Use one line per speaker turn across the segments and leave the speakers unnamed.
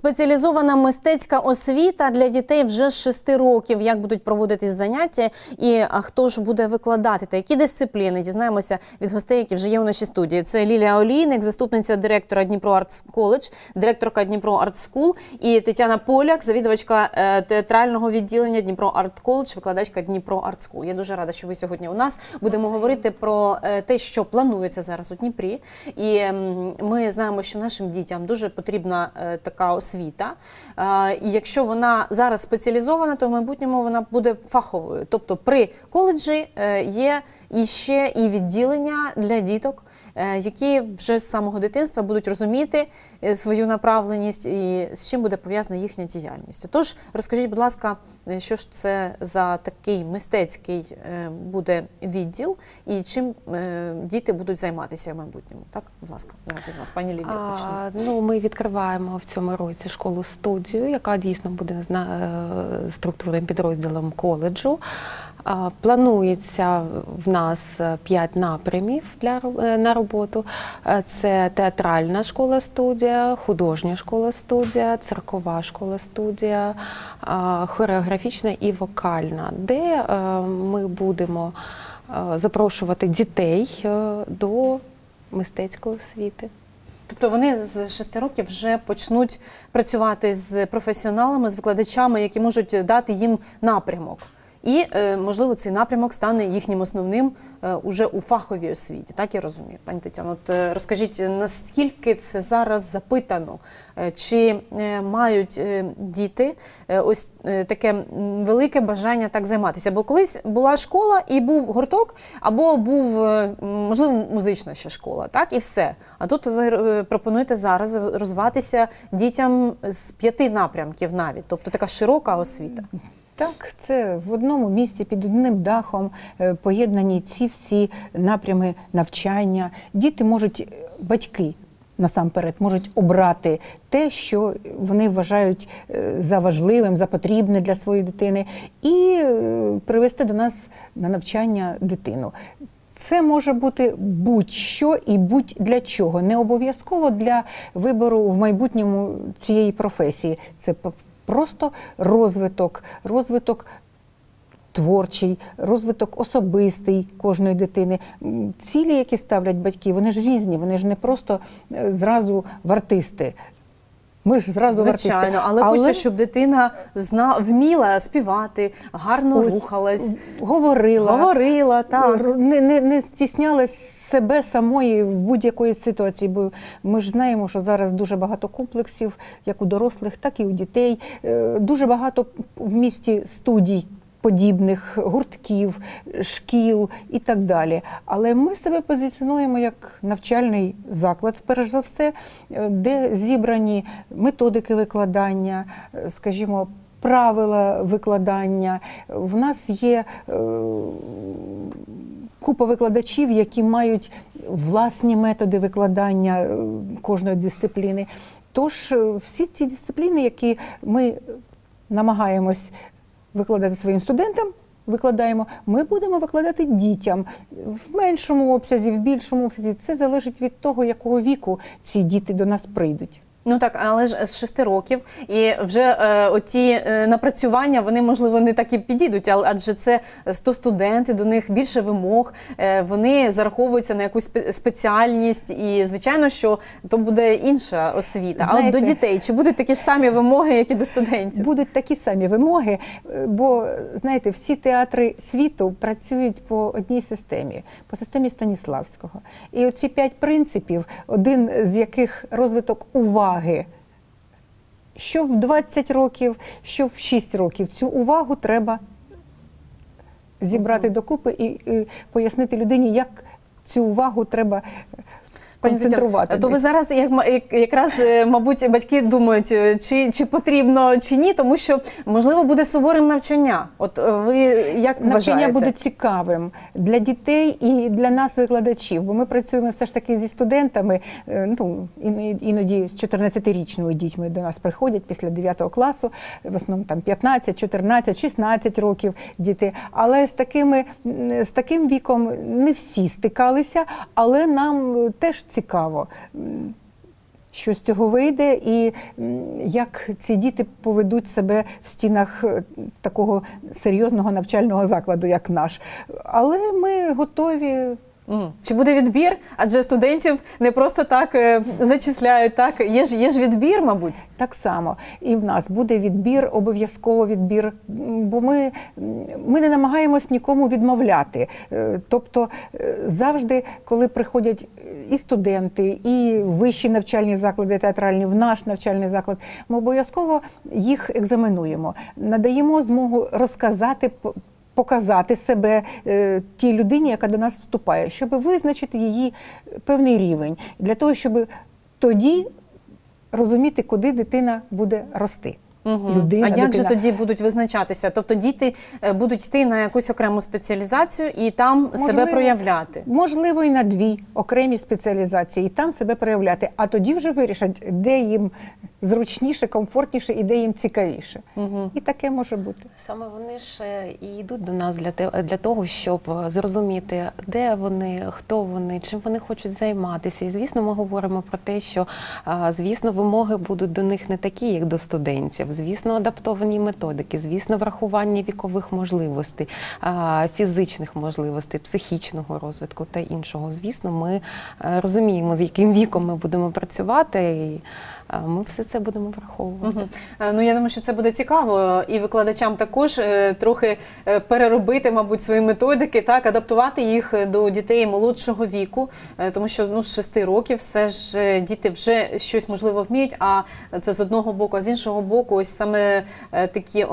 спеціалізована мистецька освіта для дітей вже з 6 років. Як будуть проводитись заняття і хто ж буде викладати та які дисципліни? Дізнаємося від гостей, які вже є у нашій студії. Це Лілія Олійник, заступниця директора Дніпро Арт Коледж, директорка Дніпро Арт Скул, і Тетяна Поляк, завідувачка театрального відділення Дніпро Арт Коледж, викладачка Дніпро Арт Скул. Я дуже рада, що ви сьогодні у нас. Будемо говорити про те, що планується зараз у Дніпрі. І ми знаємо, що нашим дітям дуже потрібна така освіта. І якщо вона зараз спеціалізована, то в майбутньому вона буде фаховою. Тобто при коледжі є ще і відділення для діток, які вже з самого дитинства будуть розуміти свою направленість і з чим буде пов'язана їхня діяльність. Тож, розкажіть, будь ласка, що ж це за такий мистецький буде відділ і чим діти будуть займатися в майбутньому? Так, будь ласка, давайте з вас, пані Лілія, почнемо.
Ми відкриваємо в цьому році школу-студію, яка дійсно буде структурним підрозділом коледжу. Планується в нас 5 напрямів на роботу. Це театральна школа-студія, художня школа-студія, циркова школа-студія, хореографічна і вокальна, де ми будемо запрошувати дітей до мистецької освіти.
Тобто вони з 6 років вже почнуть працювати з професіоналами, з викладачами, які можуть дати їм напрямок. І, можливо, цей напрямок стане їхнім основним уже у фаховій освіті, так я розумію. Пані Тетяно, от розкажіть, наскільки це зараз запитано? Чи мають діти ось таке велике бажання так займатися? Бо колись була школа і був гурток, або був, можливо, музична ще школа, так, і все. А тут ви пропонуєте зараз розвиватися дітям з 5 напрямків навіть, тобто така широка освіта.
Так, це в одному місці, під одним дахом поєднані ці всі напрями навчання. Діти можуть, батьки насамперед, можуть обрати те, що вони вважають за важливим, за потрібне для своєї дитини, і привести до нас на навчання дитину. Це може бути будь-що і будь-для чого. Не обов'язково для вибору в майбутньому цієї професії. Це просто розвиток творчий, розвиток особистий кожної дитини. Цілі, які ставлять батьки, вони ж різні, вони ж не просто зразу в артисти. Ми ж зразу
звичайно,
артисти.
але хочеться, щоб дитина вміла співати, гарно рухалась, говорила, так.
Не стіснялась себе самої в будь-якої ситуації, бо ми ж знаємо, що зараз дуже багато комплексів, як у дорослих, так і у дітей. Дуже багато в місті студій подібних, гуртків, шкіл і так далі. Але ми себе позиціонуємо як навчальний заклад, перш за все, де зібрані методики викладання, скажімо, правила викладання. В нас є купа викладачів, які мають власні методи викладання кожної дисципліни. Тож всі ці дисципліни, які ми намагаємось викладати своїм студентам, ми будемо викладати дітям в меншому обсязі, в більшому обсязі. Це залежить від того, якого віку ці діти до нас прийдуть.
Ну так, але ж з 6 років, і вже оті напрацювання, вони, можливо, не так і підійдуть, адже це 100 студенти, до них більше вимог, вони зараховуються на якусь спеціальність, і, звичайно, що то буде інша освіта. А от до дітей, чи будуть такі ж самі вимоги, як і до студентів?
Будуть такі самі вимоги, бо, знаєте, всі театри світу працюють по одній системі, по системі Станіславського. І оці 5 принципів, один з яких розвиток уваги, що в 20 років, що в 6 років. Цю увагу треба зібрати докупи і пояснити людині, як цю увагу треба концентрувати.
То ви зараз якраз, мабуть, батьки думають, чи потрібно, чи ні, тому що, можливо, буде суворим навчання. От ви як вважаєте?
Навчання буде цікавим для дітей і для нас, викладачів, бо ми працюємо все ж таки зі студентами, ну, іноді з 14-річними дітьми до нас приходять після 9 класу, в основному там 15, 14, 16 років діти, але з таким віком не всі стикалися, але нам теж цікаво, що з цього вийде і як ці діти поведуть себе в стінах такого серйозного навчального закладу, як наш. Але ми готові.
Чи буде відбір? Адже студентів не просто так зачисляють, так? Є ж відбір, мабуть?
Так само. І в нас буде відбір, обов'язково відбір, бо ми не намагаємось нікому відмовляти. Тобто завжди, коли приходять і студенти, і вищі навчальні заклади театральні, в наш навчальний заклад, ми обов'язково їх екзаменуємо, надаємо змогу розказати, показати себе тій людині, яка до нас вступає, щоб визначити її певний рівень, для того, щоб тоді розуміти, куди дитина буде рости.
Людина, як же тоді будуть визначатися? Тобто діти будуть йти на якусь окрему спеціалізацію і там себе проявляти?
Можливо, і на 2 окремі спеціалізації, і там себе проявляти. А тоді вже вирішать, де їм зручніше, комфортніше і де їм цікавіше. І таке може бути.
Саме вони ж і йдуть до нас для того, щоб зрозуміти, де вони, хто вони, чим вони хочуть займатися. І, звісно, ми говоримо про те, що, звісно, вимоги будуть до них не такі, як до студентів. Звісно, адаптовані методики, звісно, врахування вікових можливостей, фізичних можливостей, психічного розвитку та іншого. Звісно, ми розуміємо, з яким віком ми будемо працювати, і ми все це будемо враховувати.
Ну, я думаю, що це буде цікаво і викладачам також трохи переробити, мабуть, свої методики, так, адаптувати їх до дітей молодшого віку, тому що з 6 років все ж діти вже щось, можливо, вміють, а це з одного боку, а з іншого боку, ось саме такі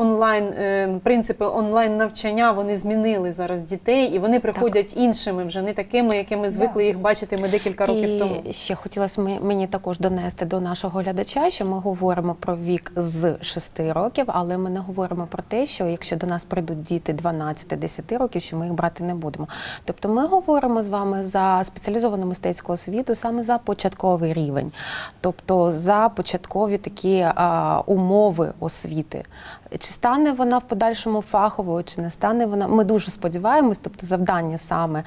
принципи онлайн-навчання, вони змінили зараз дітей, і вони приходять іншими, вже не такими, якими звикли їх бачити ми декілька років тому.
І ще хотілося мені також донести до нашого глядача, що ми говоримо про вік з 6 років, але ми не говоримо про те, що якщо до нас прийдуть діти 12-10 років, що ми їх брати не будемо. Тобто ми говоримо з вами за спеціалізовану мистецьку освіту саме за початковий рівень, тобто за початкові такі умови освіти. Чи стане вона в подальшому фаховою, чи не стане вона, ми дуже сподіваємось, тобто завдання саме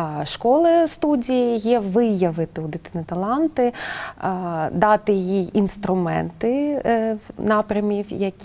школи, студії є виявити у дитини таланти, дати їй інструменти напрямів,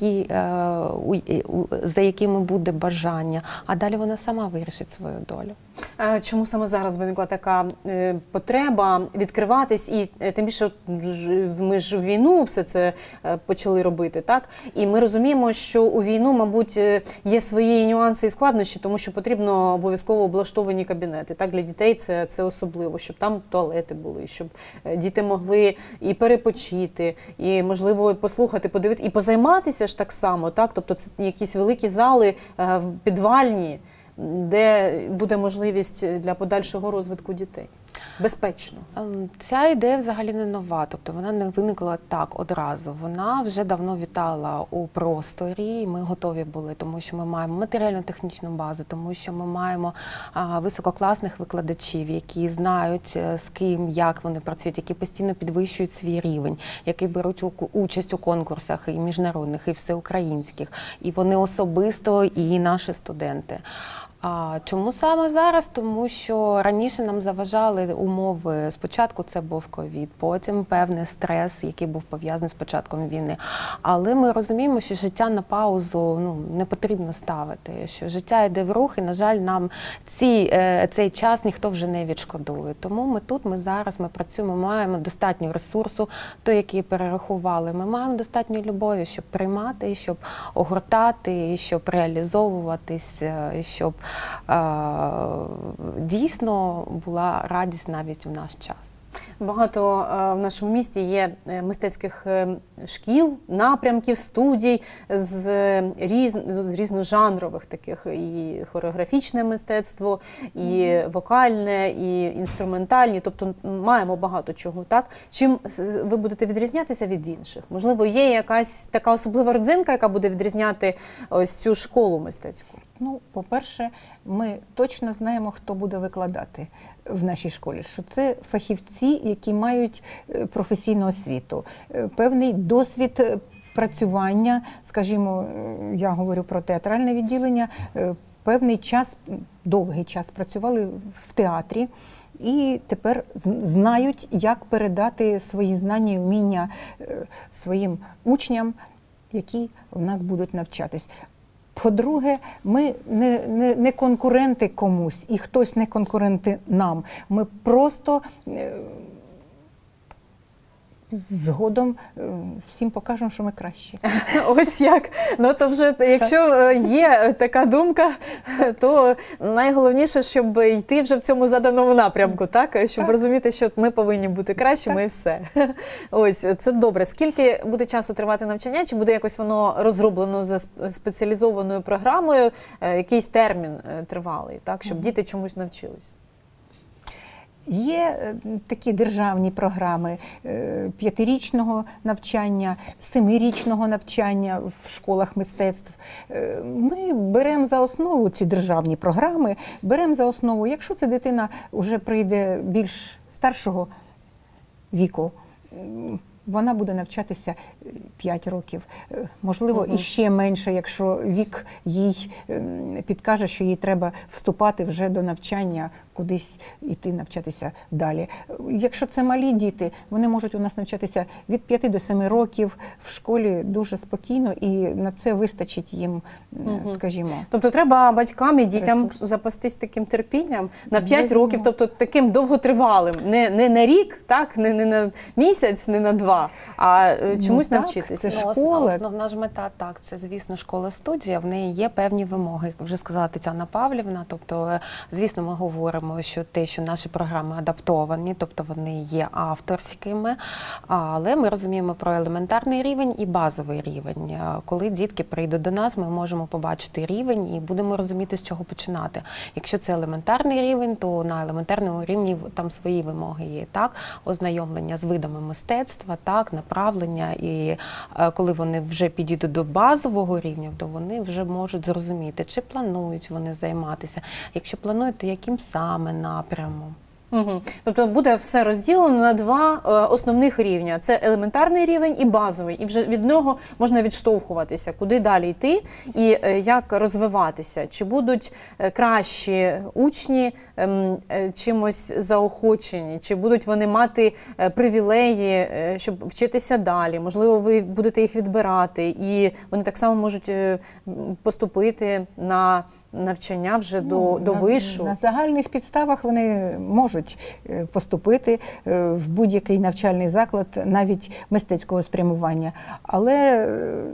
за якими буде бажання, а далі вона сама вирішить свою долю.
Чому саме зараз виникла така потреба відкриватись, і тим більше ми ж в війну все це почали робити, так? І ми розуміємо, що у війну, мабуть, є свої нюанси і складнощі, тому що потрібно обов'язково облаштовані кабінети. Так, для дітей це особливо, щоб там туалети були, щоб діти могли і перепочити, і, можливо, послухати, подивитися, і позайматися ж так само, так? Тобто це якісь великі зали підвальні, де буде можливість для подальшого розвитку дітей. Безпечно.
Ця ідея взагалі не нова, тобто вона не виникла так одразу. Вона вже давно вітала у просторі, і ми готові були, тому що ми маємо матеріально-технічну базу, тому що ми маємо висококласних викладачів, які знають, з ким, як вони працюють, які постійно підвищують свій рівень, які беруть участь у конкурсах і міжнародних, і всеукраїнських, і вони особисто, і наші студенти. Чому саме зараз? Тому що раніше нам заважали умови. Спочатку це був ковід, потім певний стрес, який був пов'язаний з початком війни. Але ми розуміємо, що життя на паузу не потрібно ставити, що життя йде в рух, і, на жаль, нам цей час ніхто вже не відшкодує. Тому ми тут, ми зараз, ми працюємо, ми маємо достатньо ресурсу, той, який перерахували. Ми маємо достатньо любові, щоб приймати, щоб огортати, щоб реалізовуватись, щоб дійсно була радість навіть в наш час.
Багато в нашому місті є мистецьких шкіл, напрямків, студій з різножанрових таких, і хореографічне мистецтво, і вокальне, і інструментальні, тобто маємо багато чого, так? Чим ви будете відрізнятися від інших? Можливо, є якась така особлива родзинка, яка буде відрізняти ось цю школу мистецьку?
Ну, по-перше, ми точно знаємо, хто буде викладати в нашій школі, що це фахівці, які мають професійну освіту, певний досвід працювання, скажімо, я говорю про театральне відділення, певний час, довгий час працювали в театрі і тепер знають, як передати свої знання і вміння своїм учням, які в нас будуть навчатись. По-друге, ми не конкуренти комусь, і хтось не конкуренти нам. Ми просто згодом всім покажемо, що ми кращі.
Ось як. Ну, то вже, якщо є така думка, то найголовніше, щоб йти вже в цьому заданому напрямку, так? Щоб розуміти, що ми повинні бути кращими і все. Ось, це добре. Скільки буде часу тривати навчання? Чи буде якось воно розроблено за спеціалізованою програмою, якийсь термін тривалий, так? Щоб діти чомусь навчились?
Є такі державні програми 5-річного навчання, 7-річного навчання в школах мистецтв. Ми беремо за основу ці державні програми, беремо за основу, якщо ця дитина вже прийде більш старшого віку, вона буде навчатися 5 років. Можливо, і ще менше, якщо вік їй підкаже, що їй треба вступати вже до навчання, кудись йти навчатися далі. Якщо це малі діти, вони можуть у нас навчатися від 5 до 7 років в школі дуже спокійно, і на це вистачить їм, скажімо.
Тобто треба батькам і дітям
ресурс.
запастись таким терпінням на 5 років, тобто таким довготривалим, не на рік, так, не на місяць, не на 2, а чомусь
так,
навчитися.
це
Ну,
школа.
Основна ж мета, так, це, звісно, школа-студія, в неї є певні вимоги, як вже сказала Тетяна Павлівна, тобто, звісно, ми говоримо, що те, що наші програми адаптовані, тобто вони є авторськими, але ми розуміємо про елементарний рівень і базовий рівень. Коли дітки прийдуть до нас, ми можемо побачити рівень і будемо розуміти, з чого починати. Якщо це елементарний рівень, то на елементарному рівні там свої вимоги є, так, ознайомлення з видами мистецтва, так, направлення, і коли вони вже підійдуть до базового рівня, то вони вже можуть зрозуміти, чи планують вони займатися. Якщо планують, то яким саме напрямом.
Угу. Тобто буде все розділено на 2 основних рівня. Це елементарний рівень і базовий. І вже від нього можна відштовхуватися, куди далі йти і як розвиватися. Чи будуть кращі учні чимось заохочені, чи будуть вони мати привілеї, щоб вчитися далі. Можливо, ви будете їх відбирати, і вони так само можуть поступити на навчання вже до вишу.
На загальних підставах вони можуть поступити в будь-який навчальний заклад, навіть мистецького спрямування. Але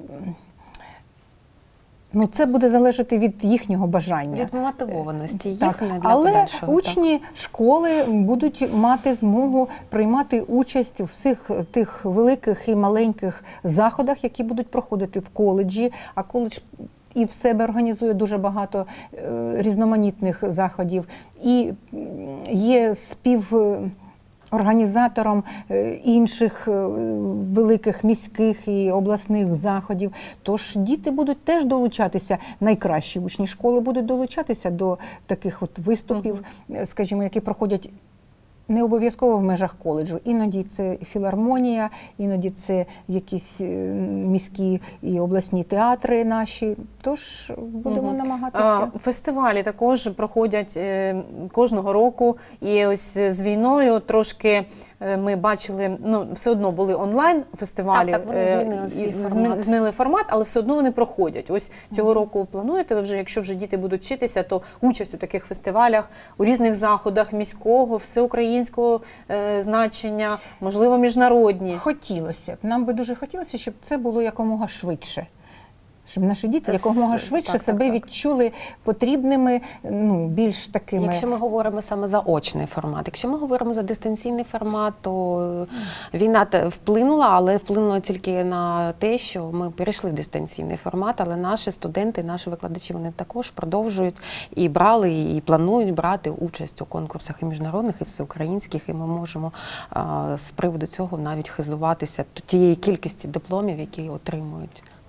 це буде залежати від їхнього бажання.
Від мотивованості
Так,
їхньої для
але
подальшого.
учні школи будуть мати змогу приймати участь у всіх тих великих і маленьких заходах, які будуть проходити в коледжі, а коледж і в себе організує дуже багато різноманітних заходів, і є співорганізатором інших великих міських і обласних заходів. Тож діти будуть теж долучатися, найкращі учні школи будуть долучатися до таких от виступів, скажімо, які проходять не обов'язково в межах коледжу. Іноді це філармонія, іноді це якісь міські і обласні театри наші. Тож будемо намагатися.
Фестивалі також проходять кожного року. І ось з війною трошки ми бачили, все одно були онлайн-фестивалі.
Так, вони змінили свій формат.
Змінили формат, але все одно вони проходять. Ось цього року плануєте ви вже, якщо вже діти будуть вчитися, то участь у таких фестивалях, у різних заходах міського, всеукраїнського значення, можливо, міжнародні.
Хотілося б. Нам би дуже хотілося, щоб це було якомога швидше. Щоб наші діти якомога швидше себе відчули потрібними, більш такими.
Якщо ми говоримо саме за очний формат, якщо ми говоримо за дистанційний формат, то війна вплинула, але вплинула тільки на те, що ми перейшли в дистанційний формат, але наші студенти, наші викладачі, вони також продовжують і брали, і планують брати участь у конкурсах і міжнародних, і всеукраїнських, і ми можемо з приводу цього навіть хизуватися тієї кількості дипломів, які отримують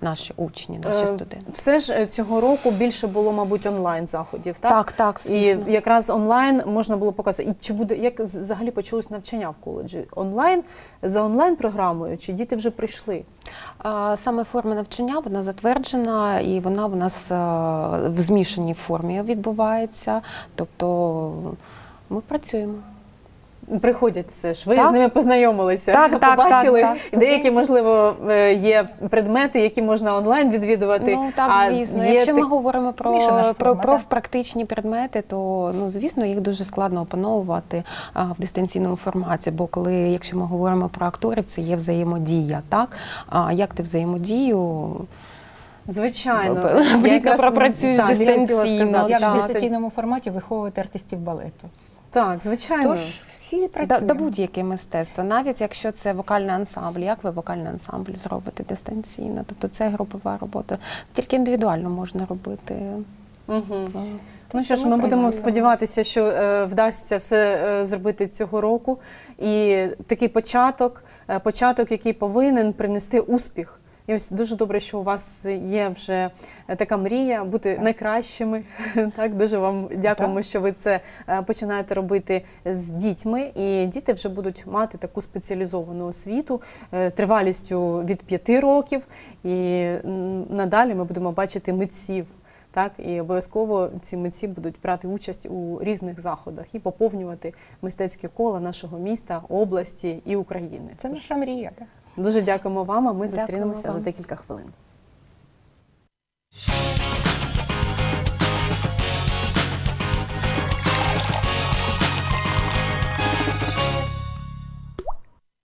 наші учні, наші студенти.
Все ж цього року більше було, мабуть, онлайн заходів, так?
Так,
І якраз онлайн можна було показати. І чи буде, як взагалі почалось навчання в коледжі? Онлайн, за онлайн-програмою, чи діти вже прийшли?
Саме форма навчання, вона затверджена, і вона в нас в змішаній формі відбувається. Тобто ми працюємо.
Приходять все ж. Ви
Так.
з ними познайомилися,
Так,
побачили.
так.
Деякі, можливо, є предмети, які можна онлайн відвідувати.
Ну так, звісно.
є
Якщо ми говоримо
Змішана ж форма,
про
так.
практичні предмети, то, ну, звісно, їх дуже складно опановувати в дистанційному форматі, бо якщо ми говоримо про акторів, це є взаємодія, так? А як ти взаємодію
Звичайно.
плідно
якраз-
пропрацюєш
так, я хотіла
дистанційно,
сказати,
Як
що
в
так.
дистанційному форматі виховувати артистів балету.
Так, звичайно.
Тож всі працюємо.
Та будь-яке мистецтво, навіть якщо це вокальний ансамбль, як ви вокальний ансамбль зробите дистанційно? Тобто це групова робота. Тільки індивідуально можна робити.
Угу.
Ну,
Ну що ж,
ми
ми будемо
працюємо.
сподіватися, що вдасться все зробити цього року. І такий початок, який повинен принести успіх. І ось дуже добре, що у вас є вже така мрія бути найкращими. Так, дуже вам дякуємо,
Так.
що ви це починаєте робити з дітьми. І діти вже будуть мати таку спеціалізовану освіту тривалістю від 5 років. І надалі ми будемо бачити митців. Так, і обов'язково ці митці будуть брати участь у різних заходах і поповнювати мистецьке коло нашого міста, області і України.
Це наша мрія. Так?
Дуже дякуємо вам, а ми
Дякуємо
зустрінемося
вам.
за декілька хвилин.